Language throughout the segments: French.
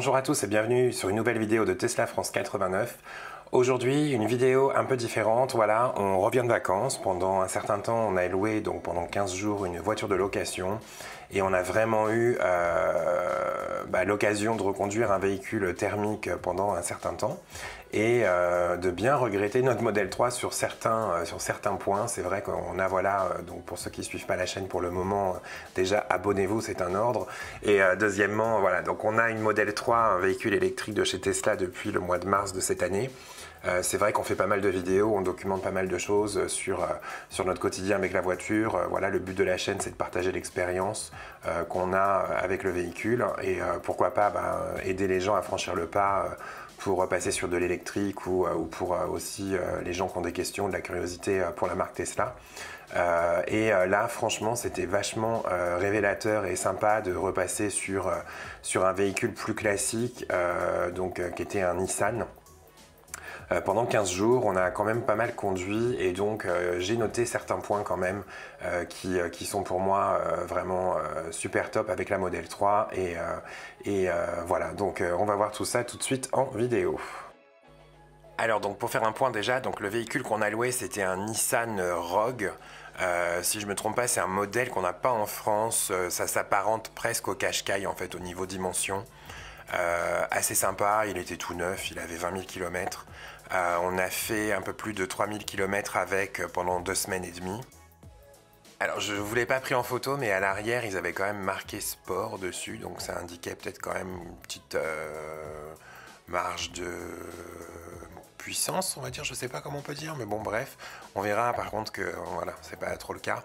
Bonjour à tous et bienvenue sur une nouvelle vidéo de Tesla France 89. Aujourd'hui, une vidéo un peu différente. Voilà, on revient de vacances. Pendant un certain temps, on a loué donc pendant 15 jours une voiture de location et on a vraiment eu l'occasion de reconduire un véhicule thermique pendant un certain temps et de bien regretter notre Model 3 sur certains points. C'est vrai qu'on a, donc pour ceux qui ne suivent pas la chaîne pour le moment, déjà abonnez-vous, c'est un ordre. Et deuxièmement, voilà, donc on a une Model 3, un véhicule électrique de chez Tesla depuis le mois de mars de cette année. C'est vrai qu'on fait pas mal de vidéos, on documente pas mal de choses sur notre quotidien avec la voiture. Voilà, le but de la chaîne, c'est de partager l'expérience qu'on a avec le véhicule et pourquoi pas aider les gens à franchir le pas pour passer sur de l'électrique ou pour aussi les gens qui ont des questions, de la curiosité pour la marque Tesla. Là, franchement, c'était vachement révélateur et sympa de repasser sur un véhicule plus classique, qui était un Nissan. Pendant 15 jours, on a quand même pas mal conduit et donc j'ai noté certains points quand même qui sont pour moi vraiment super top avec la Model 3 voilà, donc on va voir tout ça tout de suite en vidéo. Alors donc pour faire un point déjà, donc le véhicule qu'on a loué c'était un Nissan Rogue. Si je me trompe pas, c'est un modèle qu'on n'a pas en France, ça s'apparente presque au Qashqai en fait au niveau dimension. Assez sympa, il était tout neuf, il avait 20 000 km. On a fait un peu plus de 3000 km avec pendant 2 semaines et demie. Alors je ne vous l'ai pas pris en photo, mais à l'arrière ils avaient quand même marqué sport dessus, donc ça indiquait peut-être quand même une petite marge de puissance, on va dire, je sais pas comment on peut dire, mais bon bref, on verra par contre que voilà, c'est pas trop le cas.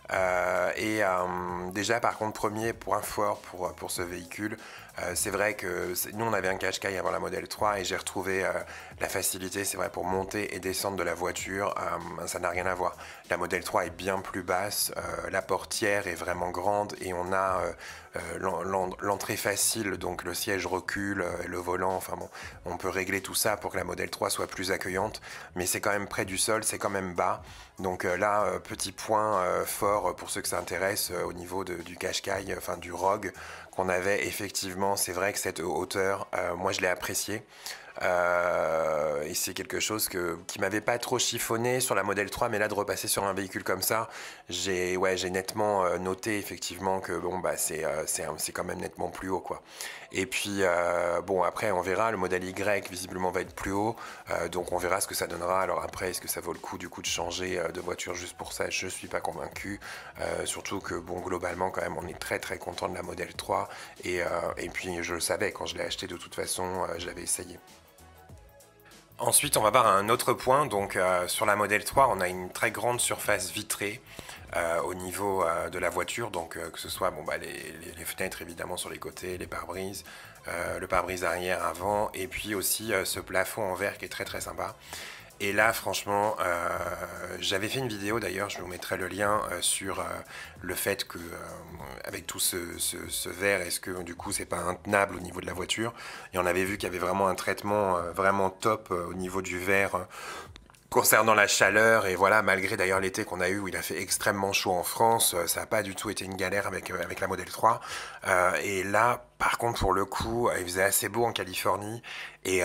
Déjà par contre, premier point fort pour ce véhicule, c'est vrai que nous on avait un Qashqai avant la Model 3 et j'ai retrouvé la facilité, c'est vrai, pour monter et descendre de la voiture, ça n'a rien à voir. La Model 3 est bien plus basse, la portière est vraiment grande et on a l'entrée facile, donc le siège recule, le volant, enfin bon, on peut régler tout ça pour que la Model 3 soit plus accueillante, mais c'est quand même près du sol, c'est quand même bas, donc là, petit point fort pour ceux que ça intéresse au niveau du Qashqai, enfin du Rogue qu'on avait, effectivement, c'est vrai que cette hauteur, moi je l'ai apprécié. Et c'est quelque chose qui m'avait pas trop chiffonné sur la Model 3, mais là de repasser sur un véhicule comme ça, j'ai nettement noté effectivement que bon c'est quand même nettement plus haut quoi. Et puis bon après on verra, le modèle Y visiblement va être plus haut, donc on verra ce que ça donnera. Alors après, est-ce que ça vaut le coup du coup de changer de voiture juste pour ça? Je suis pas convaincu, surtout que bon globalement quand même on est très très content de la Model 3 et puis je le savais quand je l'ai acheté, de toute façon je l'avais essayé. Ensuite, on va voir un autre point. Donc, sur la Model 3, on a une très grande surface vitrée au niveau de la voiture. Donc, que ce soit les fenêtres évidemment sur les côtés, les pare-brises, le pare-brise arrière, avant, et puis aussi ce plafond en verre qui est très très sympa. Et là, franchement, j'avais fait une vidéo d'ailleurs, je vous mettrai le lien sur le fait que, avec tout ce verre, est-ce que du coup c'est pas intenable au niveau de la voiture? Et on avait vu qu'il y avait vraiment un traitement vraiment top au niveau du verre. Concernant la chaleur, et voilà, malgré d'ailleurs l'été qu'on a eu où il a fait extrêmement chaud en France, ça n'a pas du tout été une galère avec la Model 3. Et là, par contre, pour le coup, il faisait assez beau en Californie, et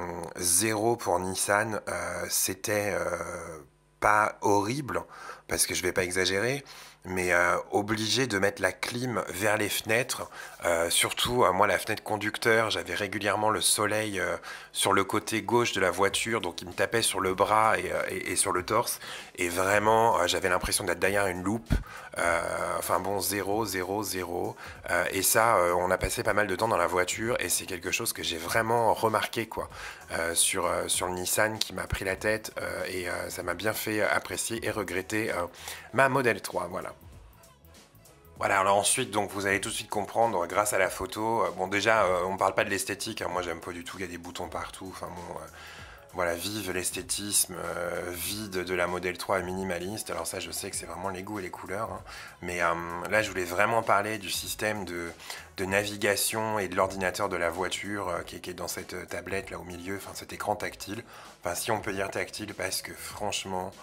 0 pour Nissan, c'était pas horrible, parce que je vais pas exagérer, mais obligé de mettre la clim vers les fenêtres, surtout moi la fenêtre conducteur, j'avais régulièrement le soleil sur le côté gauche de la voiture, donc il me tapait sur le bras et sur le torse, et vraiment j'avais l'impression d'être derrière une loupe. Enfin bon, 0, 0, 0, et ça on a passé pas mal de temps dans la voiture et c'est quelque chose que j'ai vraiment remarqué quoi, sur le Nissan qui m'a pris la tête, et ça m'a bien fait apprécier et regretter ma Model 3, voilà. Voilà, alors ensuite, donc vous allez tout de suite comprendre grâce à la photo. Bon, déjà, on parle pas de l'esthétique, hein, moi j'aime pas du tout, il y a des boutons partout. Enfin bon, voilà, vive l'esthétisme vide de la Model 3 minimaliste. Alors ça, je sais que c'est vraiment les goûts et les couleurs, hein. Mais là, je voulais vraiment parler du système de navigation et de l'ordinateur de la voiture qui est dans cette tablette là au milieu, enfin cet écran tactile. Enfin, si on peut dire tactile, parce que franchement,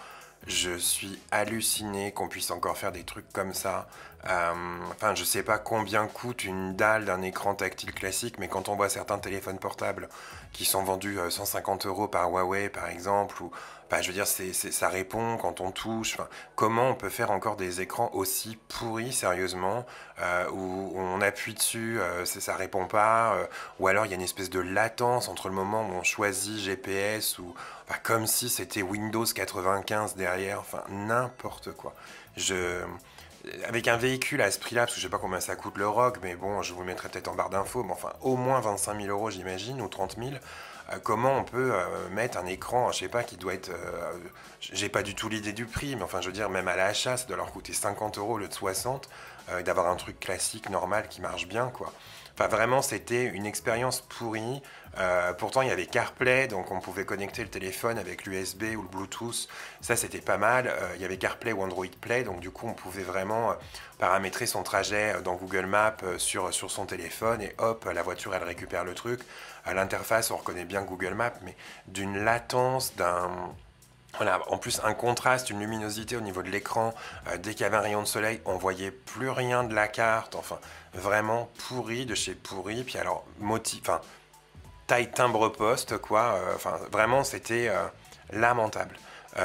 Je suis halluciné qu'on puisse encore faire des trucs comme ça. Enfin, je sais pas combien coûte une dalle d'un écran tactile classique, mais quand on voit certains téléphones portables qui sont vendus 150 € par Huawei, par exemple, ou, bah, je veux dire, ça répond quand on touche. Enfin, comment on peut faire encore des écrans aussi pourris, sérieusement, où on appuie dessus, ça répond pas, ou alors il y a une espèce de latence entre le moment où on choisit GPS ou bah, comme si c'était Windows 95 derrière, enfin n'importe quoi. Je, avec un véhicule à ce prix-là, parce que je sais pas combien ça coûte le Rogue, mais bon, je vous le mettrai peut-être en barre d'infos, mais enfin au moins 25 000 € j'imagine, ou 30 000. Comment on peut mettre un écran, je sais pas, qui doit être... j'ai pas du tout l'idée du prix, mais enfin je veux dire, même à l'achat, ça doit leur coûter 50 € au lieu de 60, d'avoir un truc classique, normal, qui marche bien, quoi. Enfin vraiment, c'était une expérience pourrie. Pourtant, il y avait CarPlay, donc on pouvait connecter le téléphone avec l'USB ou le Bluetooth. Ça, c'était pas mal. Il y avait CarPlay ou Android Play, donc du coup, on pouvait vraiment paramétrer son trajet dans Google Maps sur son téléphone et hop, la voiture, elle récupère le truc. À l'interface, on reconnaît bien Google Maps, mais d'une latence, d'un... Voilà, en plus un contraste, une luminosité au niveau de l'écran. Dès qu'il y avait un rayon de soleil, on voyait plus rien de la carte. Enfin, vraiment pourri de chez pourri. Puis alors, enfin, taille timbre poste, quoi. Enfin, vraiment, c'était lamentable.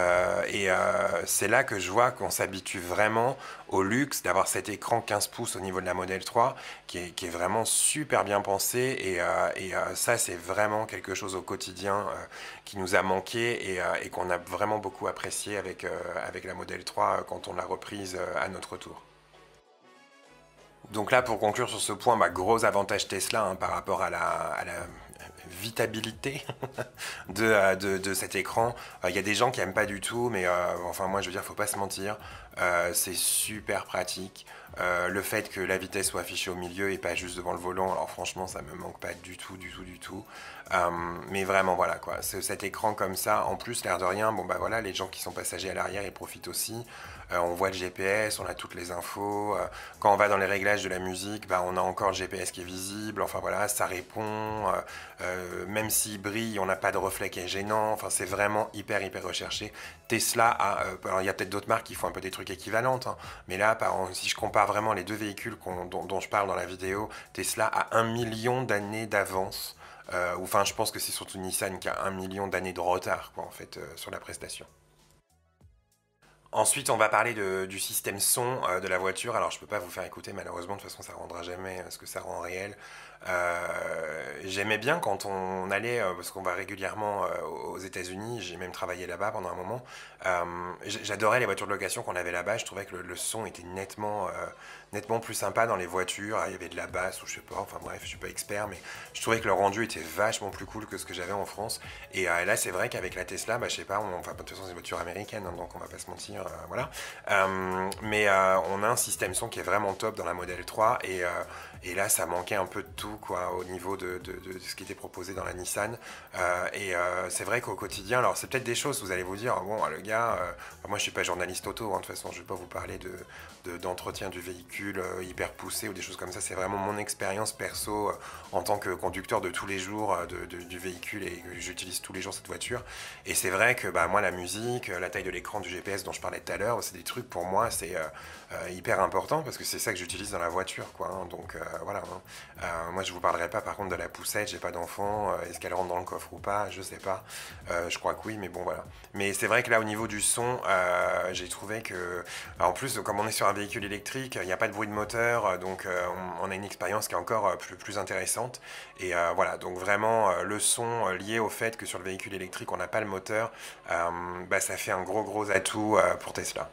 C'est là que je vois qu'on s'habitue vraiment au luxe d'avoir cet écran 15 pouces au niveau de la Model 3 qui est vraiment super bien pensé ça c'est vraiment quelque chose au quotidien qui nous a manqué et qu'on a vraiment beaucoup apprécié avec la Model 3 quand on l'a reprise à notre tour. Donc là, pour conclure sur ce point, bah, gros avantage Tesla hein, par rapport à la vitabilité de cet écran. Il y a des gens qui aiment pas du tout, mais enfin moi je veux dire, faut pas se mentir, c'est super pratique. Le fait que la vitesse soit affichée au milieu et pas juste devant le volant, alors franchement ça me manque pas du tout, du tout, du tout. Mais vraiment voilà quoi, cet écran comme ça, en plus l'air de rien, bon bah voilà, les gens qui sont passagers à l'arrière ils profitent aussi. On voit le GPS, on a toutes les infos. Quand on va dans les réglages de la musique, bah, on a encore le GPS qui est visible. Enfin voilà, ça répond. Même s'il brille, on n'a pas de reflet qui est gênant. Enfin, c'est vraiment hyper hyper recherché. Tesla a, alors il y a peut-être d'autres marques qui font un peu des trucs équivalents, hein, mais là, si je compare vraiment les deux véhicules dont je parle dans la vidéo, Tesla a 1 million d'années d'avance. Enfin, je pense que c'est surtout Nissan qui a 1 million d'années de retard, quoi, en fait, sur la prestation. Ensuite, on va parler du système son de la voiture. Alors, je peux pas vous faire écouter, malheureusement, de toute façon, ça rendra jamais ce que ça rend en réel. J'aimais bien quand on allait, parce qu'on va régulièrement aux États-Unis, j'ai même travaillé là-bas pendant un moment. J'adorais les voitures de location qu'on avait là-bas. Je trouvais que le son était nettement plus sympa dans les voitures. Il y avait de la basse ou je sais pas, enfin bref, je suis pas expert, mais je trouvais que le rendu était vachement plus cool que ce que j'avais en France. Et là, c'est vrai qu'avec la Tesla, bah, je sais pas, enfin, de toute façon, c'est une voiture américaine, hein, donc on va pas se mentir, voilà. Mais on a un système son qui est vraiment top dans la Model 3 et là, ça manquait un peu de tout, quoi, au niveau de ce qui était proposé dans la Nissan. C'est vrai qu'au quotidien, alors c'est peut-être des choses, vous allez vous dire, bon, le gars, moi je suis pas journaliste auto, hein, de toute façon, je vais pas vous parler d'entretien du véhicule hyper poussé ou des choses comme ça. C'est vraiment mon expérience perso en tant que conducteur de tous les jours du véhicule et que j'utilise tous les jours cette voiture. Et c'est vrai que bah, moi, la musique, la taille de l'écran du GPS dont je parlais tout à l'heure, c'est des trucs pour moi, c'est hyper important parce que c'est ça que j'utilise dans la voiture, quoi. Hein, donc voilà. Hein. Moi, je vous parlerai pas par contre de la poussette, j'ai pas d'enfant. Est-ce qu'elle rentre dans le coffre ou pas? Je sais pas. Je crois que oui, mais bon, voilà. Mais c'est vrai que là, au niveau du son, j'ai trouvé que. Alors, en plus, comme on est sur un véhicule électrique, il n'y a pas de bruit de moteur, donc on a une expérience qui est encore plus intéressante. Et voilà, donc vraiment, le son lié au fait que sur le véhicule électrique, on n'a pas le moteur, bah, ça fait un gros atout pour Tesla.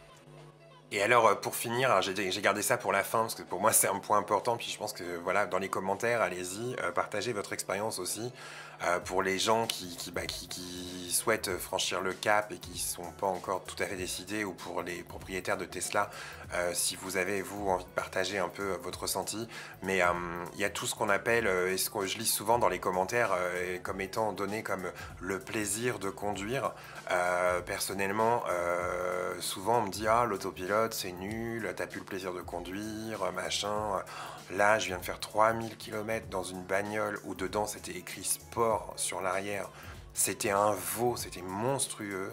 Et alors, pour finir, alors, j'ai gardé ça pour la fin, parce que pour moi c'est un point important, puis je pense que voilà, dans les commentaires, allez-y, partagez votre expérience aussi, pour les gens qui souhaitent franchir le cap et qui ne sont pas encore tout à fait décidés, ou pour les propriétaires de Tesla, si vous avez, vous, envie de partager un peu votre ressenti. Mais il y a tout ce qu'on appelle, et ce que je lis souvent dans les commentaires, comme étant donné comme le plaisir de conduire. Personnellement, souvent on me dit « Ah, l'autopilote, c'est nul, t'as plus le plaisir de conduire, machin. » Là, je viens de faire 3000 km dans une bagnole où dedans c'était écrit sport sur l'arrière. C'était un veau, c'était monstrueux.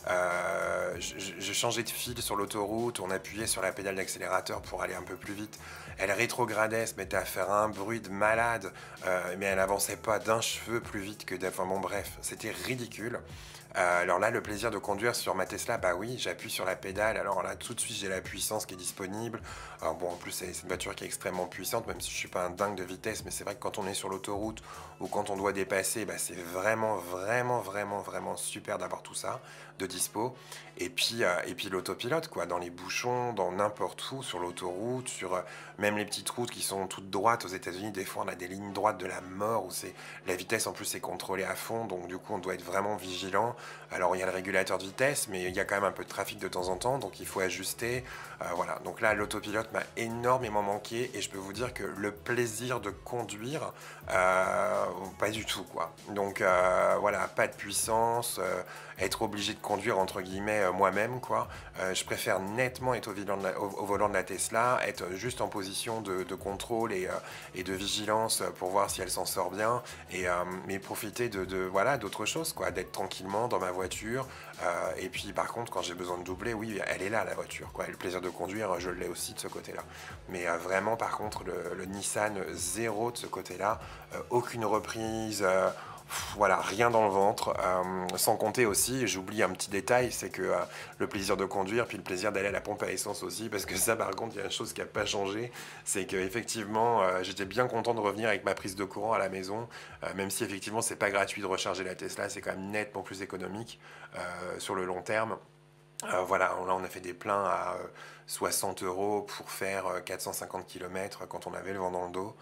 Je changeais de fil sur l'autoroute, on appuyait sur la pédale d'accélérateur pour aller un peu plus vite. Elle rétrogradait, se mettait à faire un bruit de malade, mais elle avançait pas d'un cheveu plus vite que enfin bon bref, c'était ridicule. Alors là, le plaisir de conduire sur ma Tesla, bah oui, j'appuie sur la pédale, alors là tout de suite j'ai la puissance qui est disponible. Alors bon, en plus c'est une voiture qui est extrêmement puissante, même si je suis pas un dingue de vitesse, mais c'est vrai que quand on est sur l'autoroute ou quand on doit dépasser, bah, c'est vraiment super d'avoir tout ça de dispo. Et puis l'autopilote, quoi, dans les bouchons, dans n'importe où, sur l'autoroute, sur même les petites routes qui sont toutes droites aux États-Unis. Des fois, on a des lignes droites de la mort où c'est la vitesse en plus est contrôlée à fond, donc du coup, on doit être vraiment vigilant. Alors, il y a le régulateur de vitesse, mais il y a quand même un peu de trafic de temps en temps, donc il faut ajuster. Voilà. Donc là, l'autopilote m'a énormément manqué et je peux vous dire que le plaisir de conduire, pas du tout, quoi. Donc voilà, pas de puissance. Être obligé de conduire entre guillemets moi-même, quoi. Je préfère nettement être au volant de la Tesla, être juste en position de contrôle et de vigilance pour voir si elle s'en sort bien, mais profiter voilà, d'autre chose, quoi, d'être tranquillement dans ma voiture. Et puis par contre, quand j'ai besoin de doubler, oui, elle est là la voiture, quoi. Et le plaisir de conduire, je l'ai aussi de ce côté-là. Mais vraiment, par contre, le Nissan, zéro de ce côté-là, aucune reprise. Voilà, rien dans le ventre, sans compter aussi, j'oublie un petit détail, c'est que le plaisir de conduire, puis le plaisir d'aller à la pompe à essence aussi, parce que ça par contre, il y a une chose qui n'a pas changé, c'est qu'effectivement, j'étais bien content de revenir avec ma prise de courant à la maison, même si effectivement, c'est pas gratuit de recharger la Tesla, c'est quand même nettement plus économique sur le long terme. Voilà, là on a fait des pleins à 60 € pour faire 450 km quand on avait le vent dans le dos.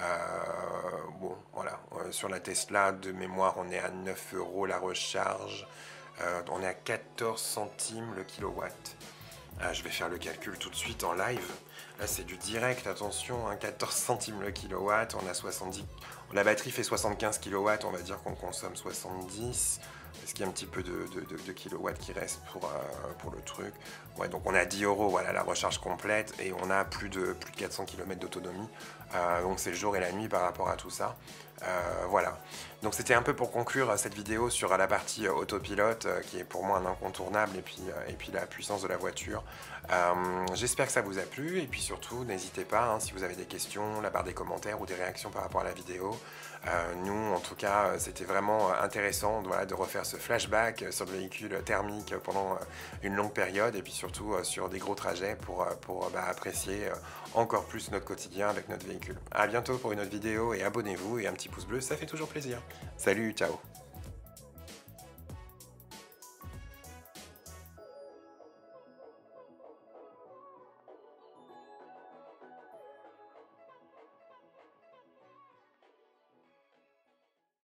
Bon, voilà, sur la Tesla de mémoire, on est à 9 € la recharge. On est à 14 centimes le kilowatt. Je vais faire le calcul tout de suite en live. Là, c'est du direct, attention, hein, 14 centimes le kilowatt. On a 70. La batterie fait 75 kilowatts, on va dire qu'on consomme 70. Est-ce qu'il y a un petit peu de kilowatts qui reste pour le truc? Ouais, donc on a 10 €, voilà, la recharge complète, et on a plus de 400 km d'autonomie. Donc c'est le jour et la nuit par rapport à tout ça. Voilà. Donc c'était un peu pour conclure cette vidéo sur la partie autopilote, qui est pour moi un incontournable, et puis la puissance de la voiture. J'espère que ça vous a plu, et puis surtout n'hésitez pas, hein, si vous avez des questions, la barre des commentaires ou des réactions par rapport à la vidéo. Nous, en tout cas, c'était vraiment intéressant, voilà, de refaire ce flashback sur le véhicule thermique pendant une longue période, et puis surtout sur des gros trajets pour apprécier encore plus notre quotidien avec notre véhicule. A bientôt pour une autre vidéo, et abonnez-vous, et un petit pouce bleu, ça fait toujours plaisir. Salut, ciao!